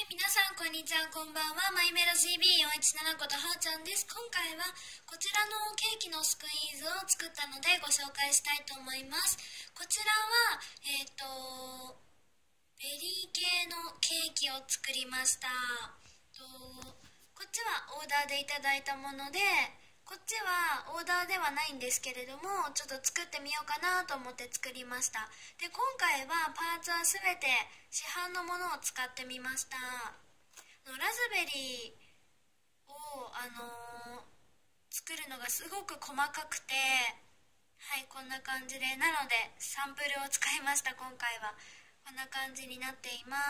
い、皆さんこんにちは、こんばんは。マイメロ CB417 ことはーちゃんです。今回はこちらのケーキのスクイーズを作ったのでご紹介したいと思います。こちらはベリー系のケーキを作りました。こっちはオーダーでいただいたもので、こっちはオーダーではないんですけれども、ちょっと作ってみようかなと思って作りました。で、今回はパーツは全て市販のものを使ってみました。ラズベリーを、作るのがすごく細かくて、はい、こんな感じで、なのでサンプルを使いました。今回はこんな感じになっています。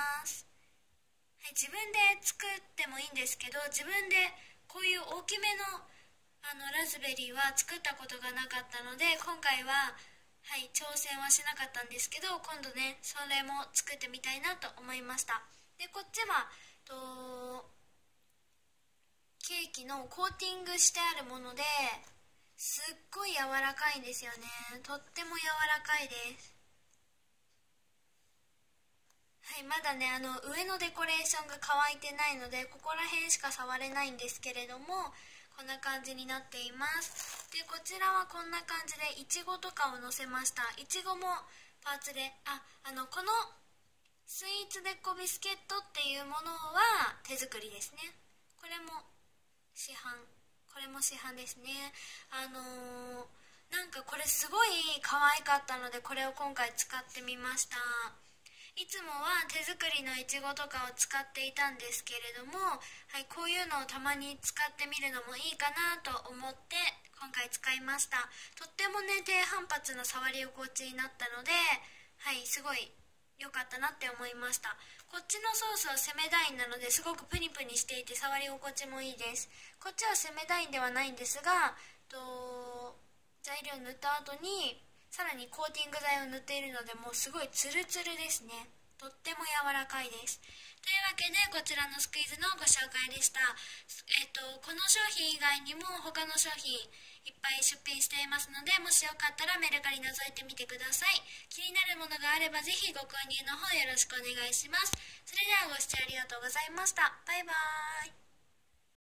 はい、自分で作ってもいいんですけど、自分でこういう大きめのラズベリーは作ったことがなかったので、今回は、はい、挑戦はしなかったんですけど、今度ねそれも作ってみたいなと思いました。で、こっちはケーキのコーティングしてあるものですっごい柔らかいんですよね。とっても柔らかいです。はい、まだね上のデコレーションが乾いてないので、ここら辺しか触れないんですけれども、こんな感じになっています。で、こちらはこんな感じでいちごとかをのせました。いちごもパーツで、このスイーツデコビスケットっていうものは手作りですね。これも市販ですね。なんかこれすごい可愛かったので、これを今回使ってみました。いつもは手作りのいちごとかを使っていたんですけれども、はい、こういうのをたまに使ってみるのもいいかなと思って今回使いました。とってもね、低反発の触り心地になったので、はい、すごい良かったなって思いました。こっちのソースはセメダインなので、すごくプニプニしていて触り心地もいいです。こっちはセメダインではないんですが、材料塗った後にさらにコーティング剤を塗っているので、もうすごいツルツルですね。とっても柔らかいです。というわけで、こちらのスクイーズのご紹介でした。この商品以外にも他の商品いっぱい出品していますので、もしよかったらメルカリ覗いてみてください。気になるものがあればぜひご購入の方よろしくお願いします。それではご視聴ありがとうございました。バイバーイ。